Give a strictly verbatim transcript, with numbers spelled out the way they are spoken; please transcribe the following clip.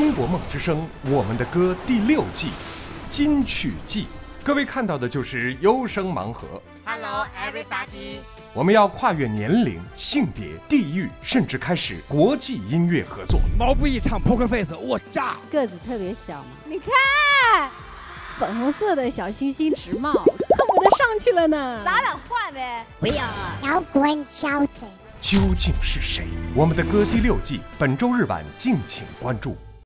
中国梦之声，我们的歌第六季，金曲季。各位看到的就是优声盲盒。 Hello everybody。 我们要跨越年龄、性别、地域，甚至开始国际音乐合作。 毛不易唱 Poker Face， 我炸！ 个子特别小嘛， 你看，粉红色的小星星直冒，恨不得上去了呢。 咱俩换呗？ 不要，摇滚小子。 究竟是谁？我们的歌第六季，本周日晚敬请关注。